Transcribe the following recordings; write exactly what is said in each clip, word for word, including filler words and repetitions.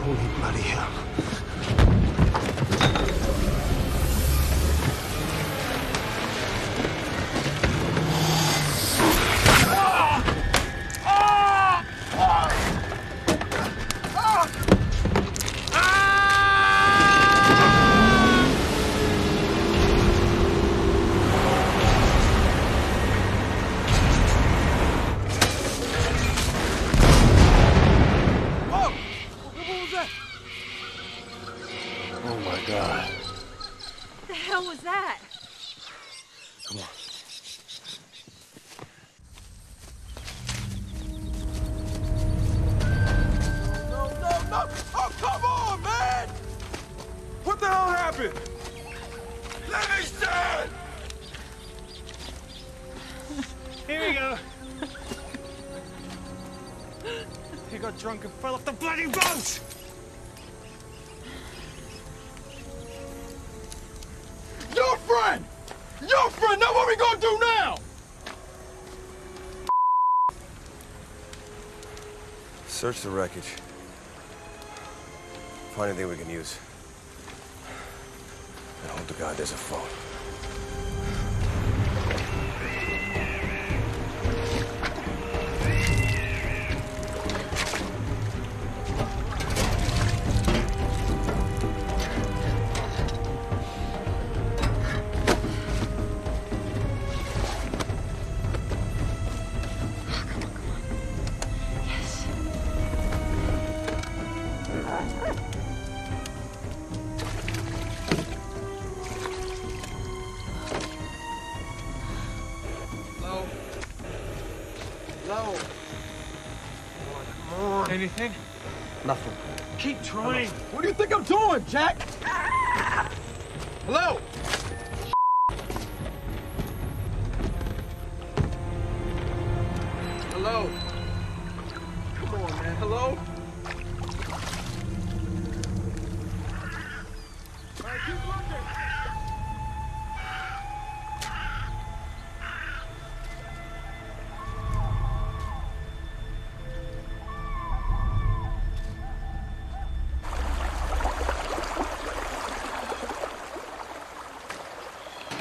Holy bloody hell. Oh my God. What the hell was that? Come on. No, no, no! Oh, come on, man! What the hell happened? Livingston! Here we go. He got drunk and fell off the bloody boat! Your friend! Your friend! Now what we gonna do now? Search the wreckage. Find anything we can use. And hope to God there's a phone. Hello? Come on. Anything? Nothing. Keep trying. What do you think I'm doing, Jack? Hello? Hello? Come on, man. Hello? All right, keep looking.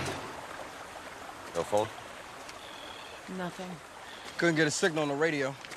No phone? Nothing. Couldn't get a signal on the radio.